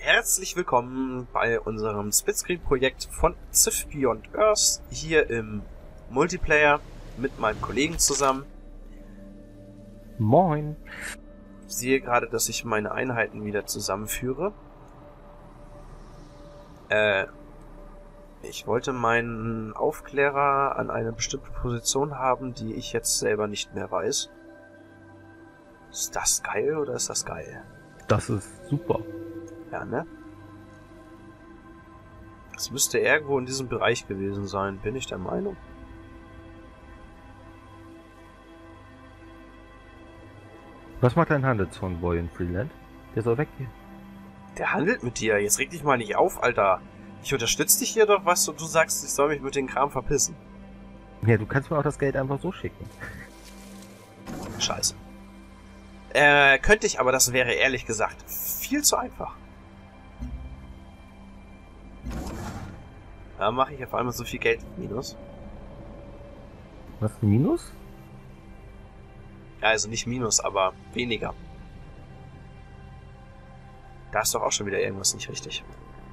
Herzlich willkommen bei unserem Splitscreen-Projekt von Civ Beyond Earth hier im Multiplayer mit meinem Kollegen zusammen. Moin. Ich sehe gerade, dass ich meine Einheiten wieder zusammenführe. Ich wollte meinen Aufklärer an eine bestimmte Position haben, die ich jetzt selber nicht mehr weiß. Ist das geil oder ist das geil? Das ist super. Ja, ne? Es müsste irgendwo in diesem Bereich gewesen sein, bin ich der Meinung. Was macht dein Handelskonvoi in Freeland? Der soll weggehen. Der handelt mit dir. Jetzt reg dich mal nicht auf, Alter. Ich unterstütze dich hier doch, was und du sagst, ich soll mich mit dem Kram verpissen. Ja, du kannst mir auch das Geld einfach so schicken. Scheiße. Könnte ich, aber das wäre ehrlich gesagt viel zu einfach. Da mache ich auf einmal so viel Geld minus. Was, ein Minus? Ja, also nicht minus, aber weniger. Da ist doch auch schon wieder irgendwas nicht richtig.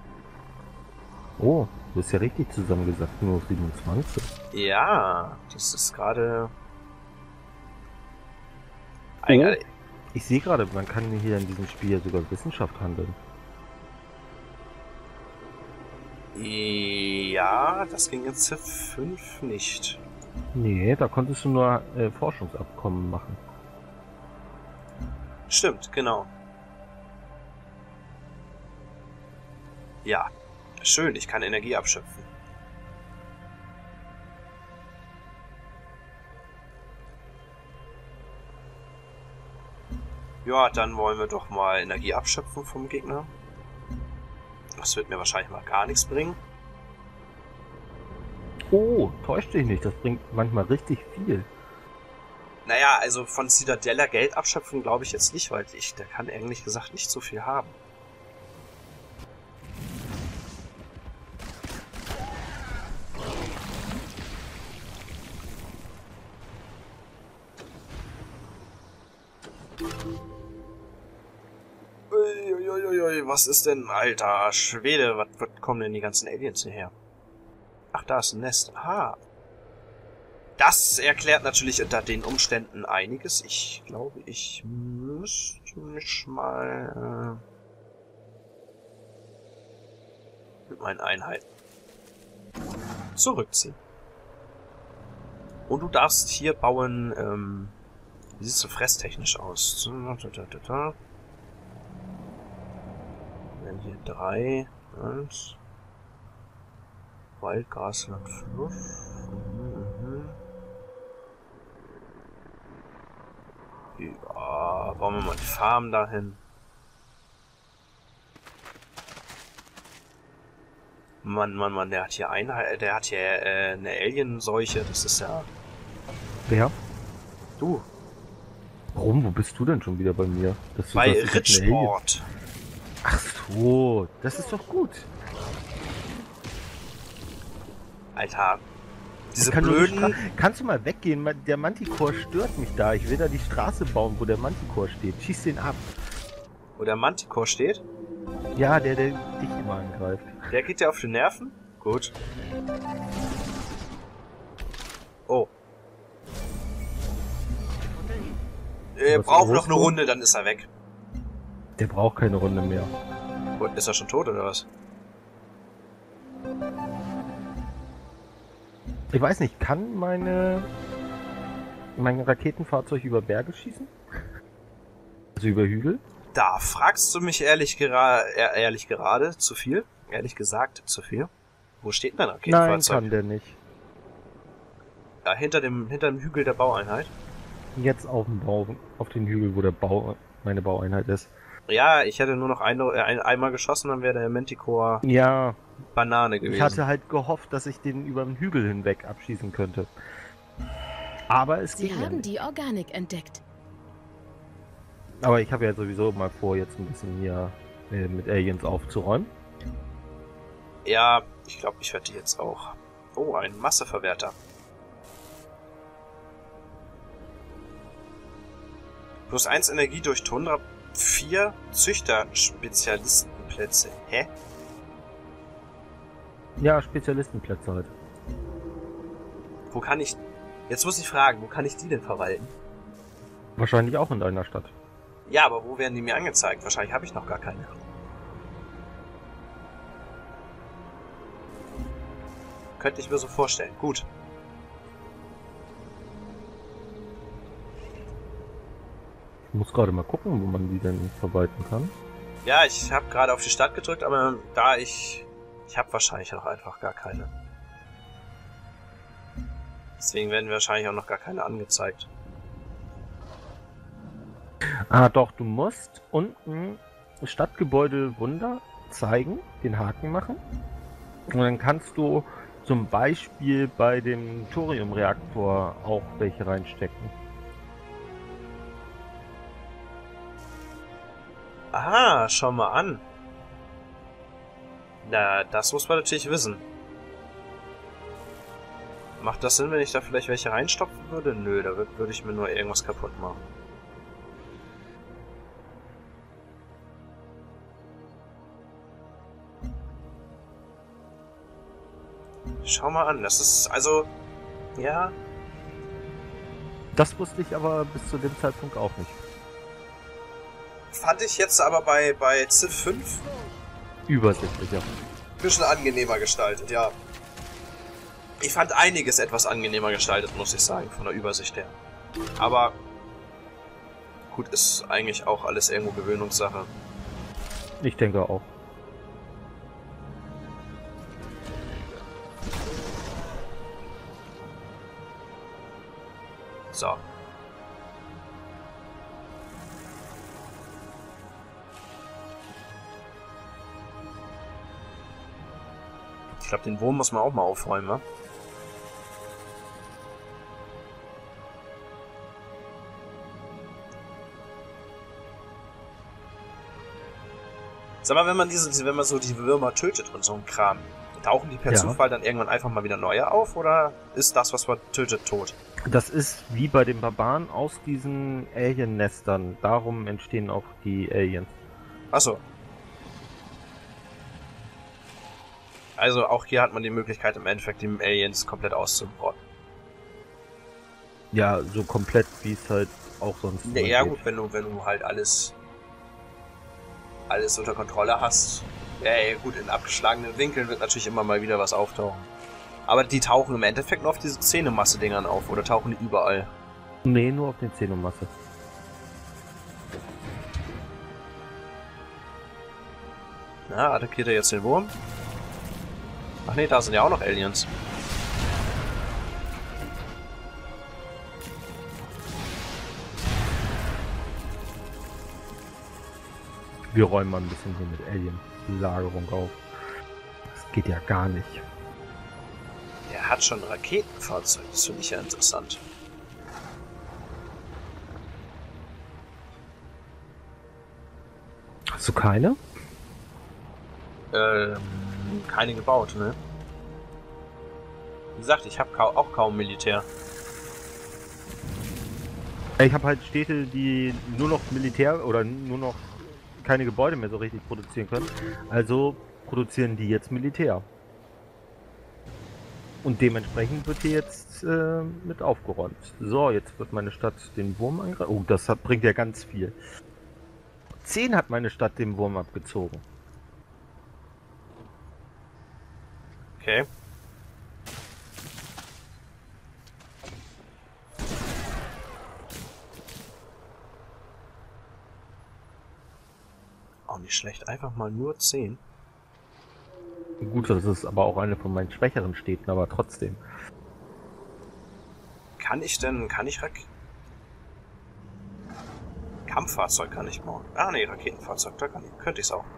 Oh, du hast ja richtig zusammengesagt, nur 27. Ja, das ist gerade... Oh, ich sehe gerade, man kann hier in diesem Spiel ja sogar Wissenschaft handeln. Ja, das ging in Civ 5 nicht. Nee, da konntest du nur Forschungsabkommen machen. Stimmt, genau. Ja, schön, ich kann Energie abschöpfen. Ja, dann wollen wir doch mal Energie abschöpfen vom Gegner. Das wird mir wahrscheinlich mal gar nichts bringen. Oh, täuscht dich nicht, das bringt manchmal richtig viel. Naja, also von Citadella Geld abschöpfen glaube ich jetzt nicht, weil der kann ehrlich gesagt nicht so viel haben. Uiuiui, was ist denn, alter Schwede, was kommen denn die ganzen Aliens hierher? Ach, da ist ein Nest. Aha. Das erklärt natürlich unter den Umständen einiges. Ich glaube, ich müsste mich mal mit meinen Einheiten zurückziehen. Und du darfst hier bauen, wie sieht es so fresstechnisch aus? Wenn hier 3 und Wald, Grasland, Fluss. Ja, bauen wir mal die Farm dahin. Mann, der hat hier eine Alienseuche, das ist ja... Wer? Du. Warum? Wo bist du denn schon wieder bei mir? Bei Richport. Ach so, das ist doch gut. Alter, diese blöden... Kannst du mal weggehen? Der Manticore stört mich da. Ich will da die Straße bauen, wo der Manticore steht. Schieß den ab. Wo der Manticore steht? Ja, der dich immer angreift. Der geht dir auf die Nerven? Gut. Oh. Er braucht noch eine Runde, dann ist er weg. Der braucht keine Runde mehr. Ist er schon tot, oder was? Ich weiß nicht, kann mein Raketenfahrzeug über Berge schießen? Also über Hügel? Da fragst du mich ehrlich gerade zu viel. Ehrlich gesagt zu viel. Wo steht denn dein Raketenfahrzeug? Nein, kann der nicht. Ja, hinter dem Hügel der Baueinheit. Jetzt auf dem Bau, auf den Hügel, wo meine Baueinheit ist. Ja, ich hätte nur noch einmal geschossen, dann wäre der Manticore ja, Banane gewesen. Ich hatte halt gehofft, dass ich den über den Hügel hinweg abschießen könnte. Aber es ging Sie haben nicht. die Organik entdeckt. Aber ich habe ja sowieso mal vor, jetzt ein bisschen hier mit Aliens aufzuräumen. Ja, ich glaube, ich werde die jetzt auch... Oh, ein Masseverwerter. +1 Energie durch Tundra 4 Züchter-Spezialisten Plätze. Hä? Ja, Spezialistenplätze halt. Wo kann ich... Jetzt muss ich fragen, wo kann ich die denn verwalten? Wahrscheinlich auch in deiner Stadt. Ja, aber wo werden die mir angezeigt? Wahrscheinlich habe ich noch gar keine. Könnte ich mir so vorstellen. Gut. Ich muss gerade mal gucken, wo man die denn verwalten kann. Ja, ich habe gerade auf die Stadt gedrückt, aber da ich habe wahrscheinlich noch einfach gar keine. Deswegen werden wahrscheinlich auch noch gar keine angezeigt. Ah, doch, du musst unten Stadtgebäude Wunder zeigen, den Haken machen. Und dann kannst du zum Beispiel bei dem Thoriumreaktor auch welche reinstecken. Aha, schau mal an. Na, das muss man natürlich wissen. Macht das Sinn, wenn ich da vielleicht welche reinstopfen würde? Nö, da würde ich mir nur irgendwas kaputt machen. Schau mal an, das ist also... Ja... Das wusste ich aber bis zu dem Zeitpunkt auch nicht. Fand ich jetzt aber bei Civ 5 Übersichtlicher. ein bisschen angenehmer gestaltet, ja. Ich fand einiges etwas angenehmer gestaltet, muss ich sagen, von der Übersicht her. Aber gut, ist eigentlich auch alles irgendwo Gewöhnungssache. Ich denke auch. So. Ich glaube, den Wurm muss man auch mal aufräumen, wa? Sag mal, wenn man so die Würmer tötet und so ein Kram, tauchen die per Zufall dann irgendwann einfach mal wieder neue auf, oder ist das, was man tötet, tot? Das ist wie bei den Barbaren aus diesen Alien-Nestern. Darum entstehen auch die Aliens. Achso. Also auch hier hat man die Möglichkeit im Endeffekt die Aliens komplett auszurotten. Ja, so komplett wie es halt auch sonst Ja geht. gut, wenn du halt alles unter Kontrolle hast. Ja, gut, in abgeschlagenen Winkeln wird natürlich immer mal wieder was auftauchen. Aber die tauchen im Endeffekt nur auf diese Zähnemasse-Dingern auf, oder tauchen die überall? Nee, nur auf den Zenomasse. Na, attackiert er jetzt den Wurm? Ach nee, da sind ja auch noch Aliens. Wir räumen mal ein bisschen hier mit Alien-Lagerung auf. Das geht ja gar nicht. Der hat schon ein Raketenfahrzeug, das finde ich ja interessant. Hast du keine? Keine gebaut, ne? Wie gesagt, ich habe auch kaum Militär. Ich habe halt Städte, die nur noch Militär oder nur noch keine Gebäude mehr so richtig produzieren können. Also produzieren die jetzt Militär. Und dementsprechend wird hier jetzt mit aufgeräumt. So, jetzt wird meine Stadt den Wurm angreifen. Oh, das bringt ja ganz viel. 10 hat meine Stadt den Wurm abgezogen. Okay. Auch nicht schlecht, einfach mal nur 10. Gut, das ist aber auch eine von meinen schwächeren Städten, aber trotzdem. Kann ich Kampffahrzeug kann ich bauen. Ah ne, Raketenfahrzeug, da könnte ich es auch.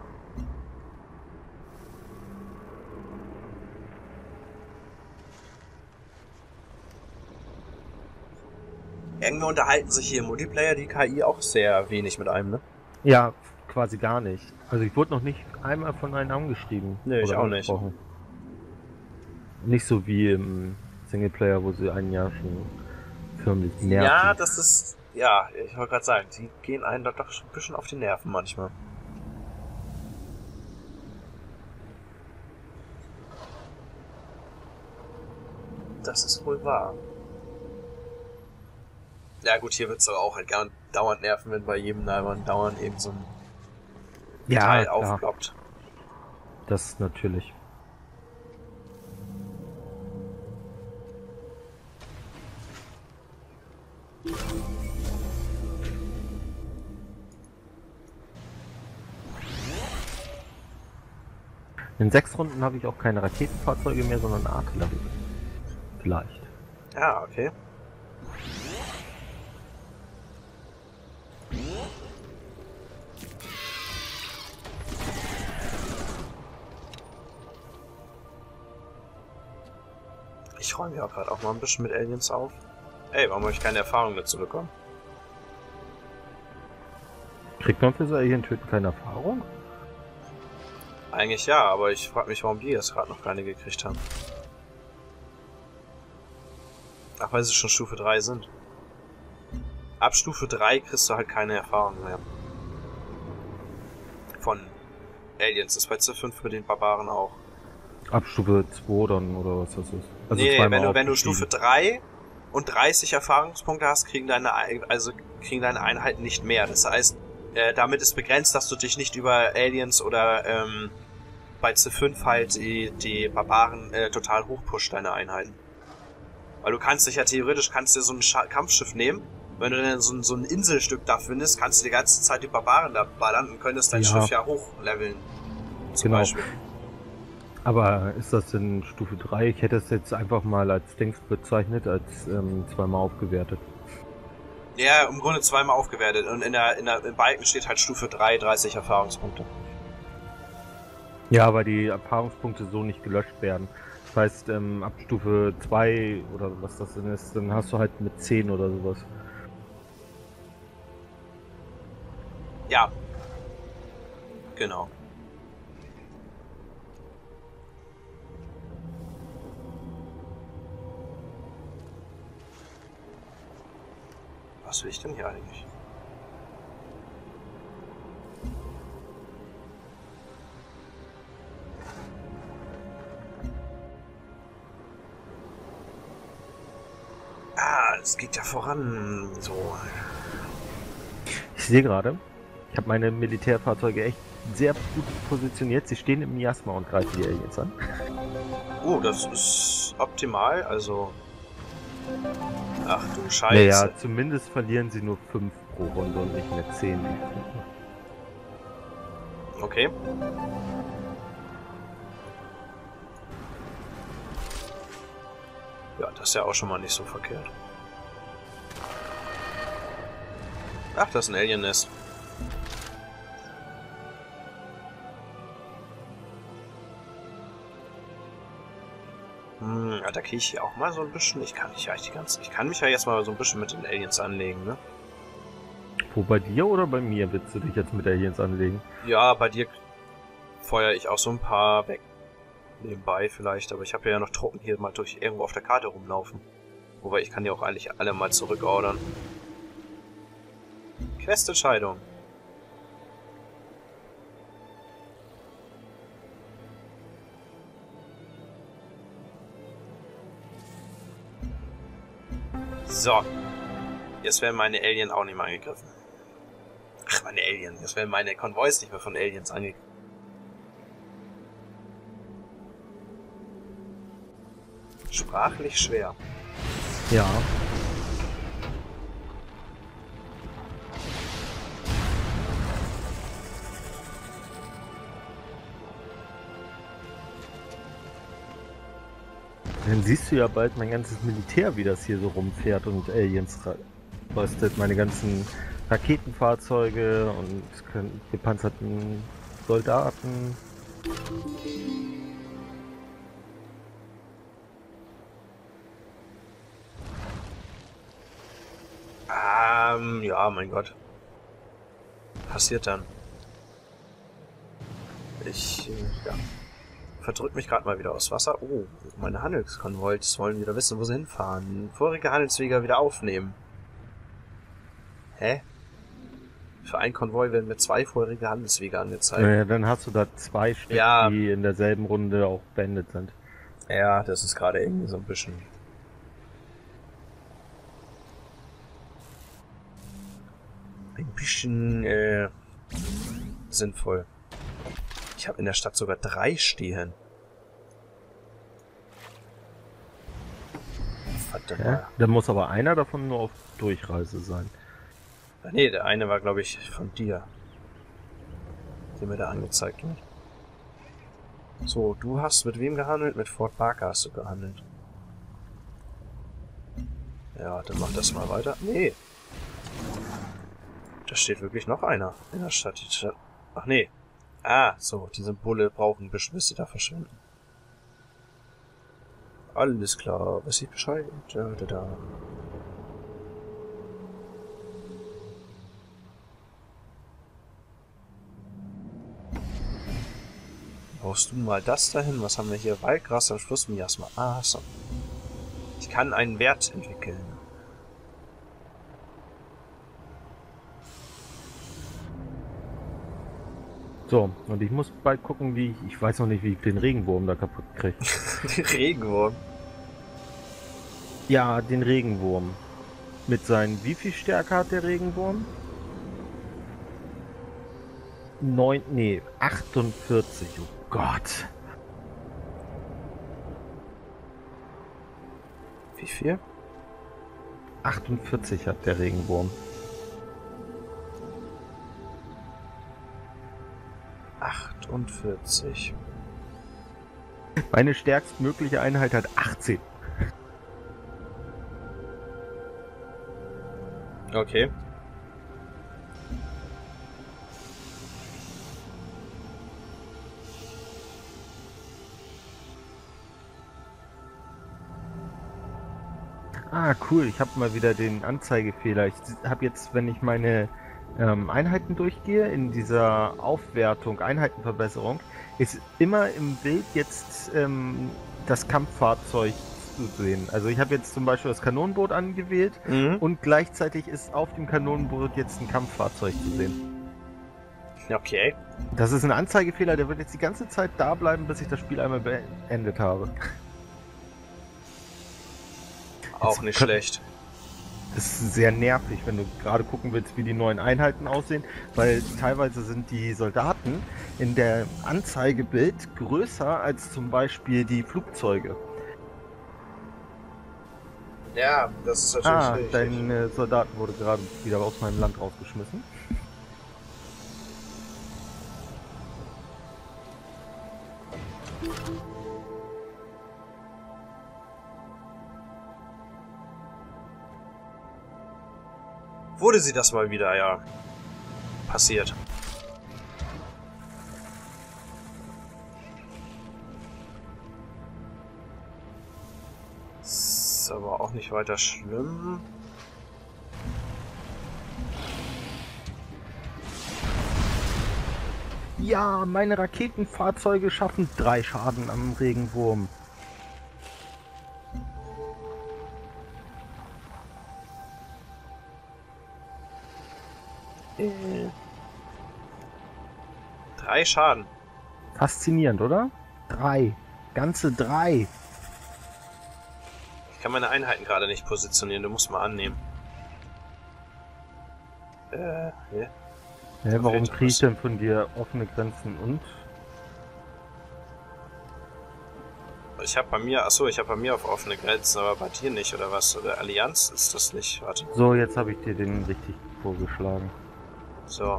Irgendwie unterhalten sich hier im Multiplayer die KI auch sehr wenig mit einem, ne? Ja, quasi gar nicht. Also ich wurde noch nicht einmal von einem angeschrieben. Nee, ich auch nicht. Nicht so wie im Singleplayer, wo sie einen ja schon förmlich nerven. Ja, das ist... Ja, ich wollte gerade sagen, die gehen einen doch schon ein bisschen auf die Nerven manchmal. Das ist wohl wahr. Ja gut, hier wird's aber auch halt dauernd nerven, wenn bei jedem Nalman dauernd eben so ein Teil aufploppt. Das natürlich. In 6 Runden habe ich auch keine Raketenfahrzeuge mehr, sondern Artillerie. Vielleicht. Ja, okay. Ich räume ja gerade auch mal ein bisschen mit Aliens auf. Ey, warum habe ich keine Erfahrung dazu bekommen? Kriegt man für so Alien-Töten keine Erfahrung? Eigentlich ja, aber ich frage mich, warum die das gerade noch keine gekriegt haben. Ach, weil sie schon Stufe 3 sind. Ab Stufe 3 kriegst du halt keine Erfahrung mehr. Von Aliens. Das ist bei C5 mit den Barbaren auch. Ab Stufe 2 dann, oder was das ist? Also nee, wenn du Stufe 3 und 30 Erfahrungspunkte hast, kriegen deine Einheiten nicht mehr. Das heißt, damit ist begrenzt, dass du dich nicht über Aliens oder bei C5 halt die Barbaren total hochpusht, deine Einheiten. Weil du kannst dich ja theoretisch, kannst dir so ein Kampfschiff nehmen, wenn du dann so ein Inselstück da findest, kannst du die ganze Zeit die Barbaren da ballern und könntest dein Schiff ja hochleveln. Zum Beispiel. Aber ist das denn Stufe 3? Ich hätte es jetzt einfach mal als Dings bezeichnet, als zweimal aufgewertet. Ja, im Grunde zweimal aufgewertet. Und im Balken steht halt Stufe 3, 30 Erfahrungspunkte. Ja, weil die Erfahrungspunkte so nicht gelöscht werden. Das heißt, ab Stufe 2 oder was das denn ist, dann hast du halt mit 10 oder sowas. Ja. Genau. Was will ich denn hier eigentlich? Ah, es geht ja voran. So. Ich sehe gerade, ich habe meine Militärfahrzeuge echt sehr gut positioniert. Sie stehen im Miasma und greifen die Aliens an. Oh, das ist optimal, also... Ach du Scheiße. Naja, zumindest verlieren sie nur 5 pro Runde und nicht mehr 10. Okay. Ja, das ist ja auch schon mal nicht so verkehrt. Ach, das ist ein Alien-Nest. Attackiere ich hier auch mal so ein bisschen. Ich kann mich ja jetzt mal so ein bisschen mit den Aliens anlegen, ne? Wo, bei dir oder bei mir willst du dich jetzt mit Aliens anlegen? Ja, bei dir feuere ich auch so ein paar weg. Nebenbei vielleicht, aber ich habe ja noch Truppen hier mal durch irgendwo auf der Karte rumlaufen. Wobei ich kann ja auch eigentlich alle mal zurückordern. Questentscheidung. So. Jetzt werden meine Alien auch nicht mehr angegriffen. Ach, meine Alien. Jetzt werden meine Konvois nicht mehr von Aliens angegriffen. Sprachlich schwer. Ja. Dann siehst du ja bald mein ganzes Militär, wie das hier so rumfährt und Aliens röstet. Meine ganzen Raketenfahrzeuge und gepanzerten Soldaten. Ja, mein Gott. Passiert dann. Ja. Verdrückt mich gerade mal wieder aus Wasser. Oh, meine Handelskonvois wollen wieder wissen, wo sie hinfahren. Vorige Handelswege wieder aufnehmen. Hä? Für einen Konvoi werden mir 2 vorherige Handelswege angezeigt. Naja, dann hast du da 2 Stück, ja, die in derselben Runde auch beendet sind. Ja, das ist gerade irgendwie so ein bisschen ein bisschen sinnvoll. Ich habe in der Stadt sogar 3 stehen. Verdammt. Ja, dann muss aber einer davon nur auf Durchreise sein. Nee, der eine war, glaube ich, von dir. Der mir da angezeigt wird. So, du hast mit wem gehandelt? Mit Fort Barker hast du gehandelt. Ja, dann mach das mal weiter. Nee. Da steht wirklich noch einer in der Stadt. Ach nee. Ah, so, die Symbole brauchen bis sie da verschwinden. Alles klar, weiß ich Bescheid. Da. Brauchst du mal das dahin? Was haben wir hier? Waldgras am Schluss, Miasma. Ah, so. Ich kann einen Wert entwickeln. So, und ich muss bald gucken, wie ich weiß noch nicht, wie ich den Regenwurm da kaputt kriege. Den Regenwurm? Ja, den Regenwurm. Mit seinen, wie viel Stärke hat der Regenwurm? 48. Oh Gott. Wie viel? 48 hat der Regenwurm. 48. Meine stärkstmögliche Einheit hat 18. Okay. Ah, cool. Ich habe mal wieder den Anzeigefehler. Ich habe jetzt, wenn ich meine Einheiten durchgehe, in dieser Aufwertung, Einheitenverbesserung, ist immer im Bild jetzt das Kampffahrzeug zu sehen. Also ich habe jetzt zum Beispiel das Kanonenboot angewählt und gleichzeitig ist auf dem Kanonenboot jetzt ein Kampffahrzeug zu sehen. Okay. Das ist ein Anzeigefehler, der wird jetzt die ganze Zeit da bleiben, bis ich das Spiel einmal beendet habe. Auch nicht schlecht. Das ist sehr nervig, wenn du gerade gucken willst, wie die neuen Einheiten aussehen, weil teilweise sind die Soldaten in der Anzeigebild größer als zum Beispiel die Flugzeuge. Ja, das ist natürlich richtig. Dein Soldaten wurde gerade wieder aus meinem Land rausgeschmissen. Wurde sie das mal wieder, ja. Passiert. Ist aber auch nicht weiter schlimm. Ja, meine Raketenfahrzeuge schaffen 3 Schaden am Regenwurm. Drei Schaden. Faszinierend, oder? 3. Ganze 3. Ich kann meine Einheiten gerade nicht positionieren, du musst mal annehmen. Ja. Warum kriege ich denn von dir offene Grenzen und? Ich habe bei mir, ich habe bei mir auf offene Grenzen, aber bei dir nicht, oder was? Oder Allianz ist das nicht, warte. So, jetzt habe ich dir den richtig vorgeschlagen. So.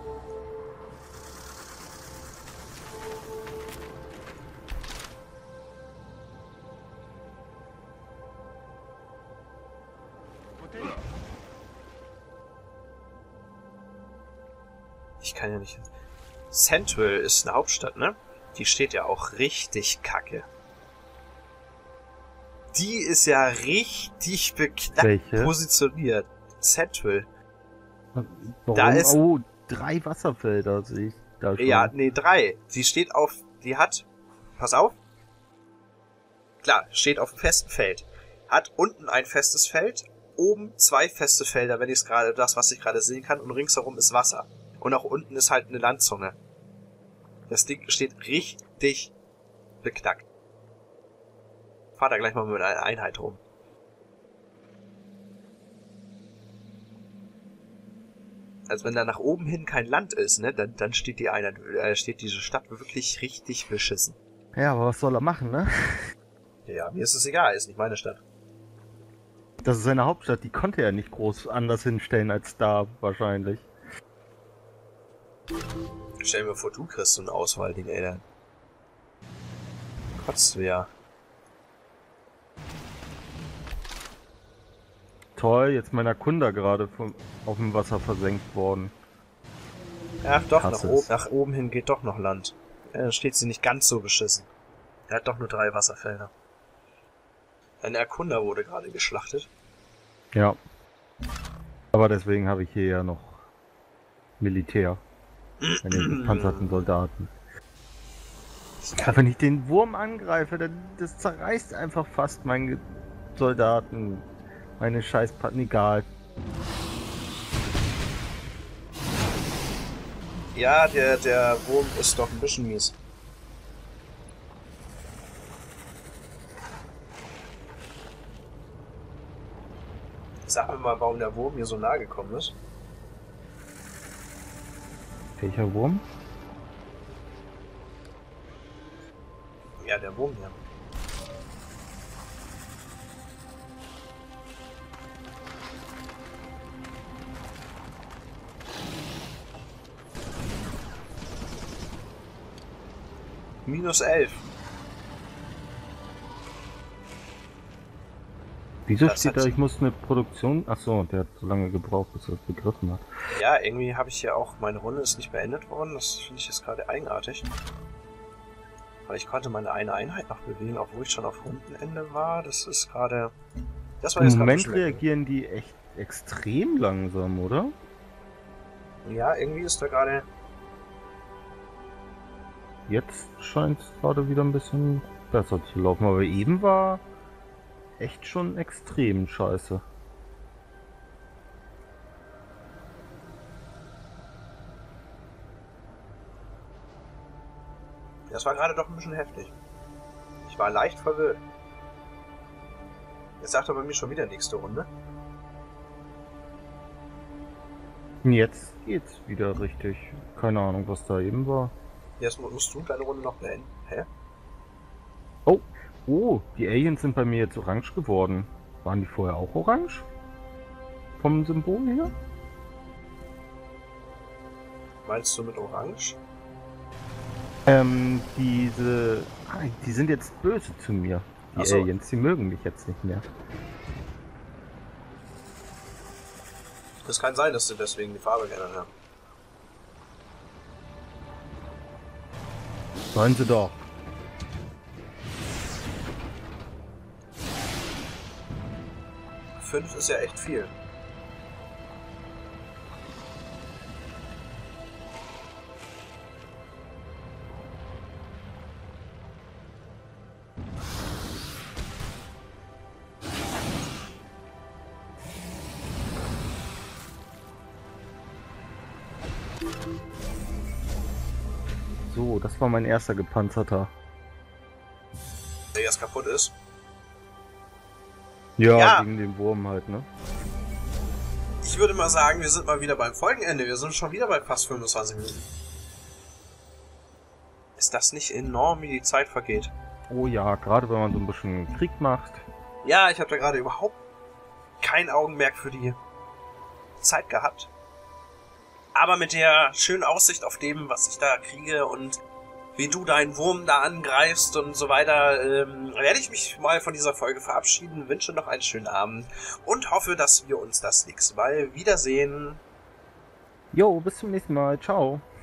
Ich kann ja nicht... Central ist eine Hauptstadt, ne? Die steht ja auch richtig kacke. Die ist ja richtig beknackt positioniert. Central. Warum? Da ist... Oh, 3 Wasserfelder sehe ich da schon. Ja, nee, 3. Sie steht auf... Die hat... Pass auf. Klar, steht auf einem festen Feld. Hat unten ein festes Feld, oben 2 feste Felder, wenn ich es gerade... Das, was ich gerade sehen kann, und ringsherum ist Wasser. Und auch unten ist halt eine Landzunge. Das Ding steht richtig beknackt. Fahr da gleich mal mit einer Einheit rum. Also wenn da nach oben hin kein Land ist, ne, dann steht steht diese Stadt wirklich richtig beschissen. Ja, aber was soll er machen, ne? Ja, mir ist es egal, ist nicht meine Stadt. Das ist seine Hauptstadt, die konnte er nicht groß anders hinstellen als da, wahrscheinlich. Stell mir vor, du kriegst so ein Auswahlding, ey, dann kotzt wer. Toll, jetzt mein Erkunder gerade auf dem Wasser versenkt worden. Ach doch, Hasse nach oben hin geht doch noch Land. Dann steht sie nicht ganz so beschissen. Er hat doch nur 3 Wasserfelder. Ein Erkunder wurde gerade geschlachtet. Ja. Aber deswegen habe ich hier ja noch Militär. Meine gepanzerten Soldaten. Aber wenn ich den Wurm angreife, dann das zerreißt einfach fast meine Soldaten. Meine Scheißpatten, egal. Ja, der Wurm ist doch ein bisschen mies. Sag mir mal, warum der Wurm hier so nahe gekommen ist. Welcher Wurm? Ja, der Wurm hier. -11. Wieso Das steht hat- da, ich muss eine Produktion... Achso, der hat so lange gebraucht, bis er es begriffen hat. Ja, irgendwie habe ich hier auch, meine Runde ist nicht beendet worden. Das finde ich jetzt gerade eigenartig. Weil ich konnte meine eine Einheit noch bewegen, obwohl ich schon auf Rundenende war. Das ist gerade... Das war Im jetzt gerade Moment schlecht. reagieren die echt extrem langsam, oder? Ja, irgendwie ist da gerade... Jetzt scheint es gerade wieder ein bisschen besser zu laufen, aber eben war echt schon extrem scheiße. Das war gerade doch ein bisschen heftig. Ich war leicht verwirrt. Jetzt sagt er bei mir schon wieder nächste Runde. Jetzt geht's wieder richtig. Keine Ahnung, was da eben war. Jetzt musst du deine Runde noch beenden. Hä? Oh, die Aliens sind bei mir jetzt orange geworden. Waren die vorher auch orange? Vom Symbol her? Meinst du mit Orange? Die sind jetzt böse zu mir. Die Ach so. Aliens, die mögen mich jetzt nicht mehr. Das kann sein, dass sie deswegen die Farbe geändert haben. Sollen sie doch. Fünf ist ja echt viel. So, das war mein erster gepanzerter. Der jetzt kaputt ist. Ja, Ja. gegen den Wurm halt, ne? Ich würde mal sagen, wir sind mal wieder beim Folgenende. Wir sind schon wieder bei fast 25 Minuten. Ist das nicht enorm, wie die Zeit vergeht? Oh ja, gerade wenn man so ein bisschen Krieg macht. Ja, ich habe da gerade überhaupt kein Augenmerk für die Zeit gehabt. Aber mit der schönen Aussicht auf dem, was ich da kriege und wie du deinen Wurm da angreifst und so weiter, werde ich mich mal von dieser Folge verabschieden, wünsche noch einen schönen Abend und hoffe, dass wir uns das nächste Mal wiedersehen. Jo, bis zum nächsten Mal. Ciao.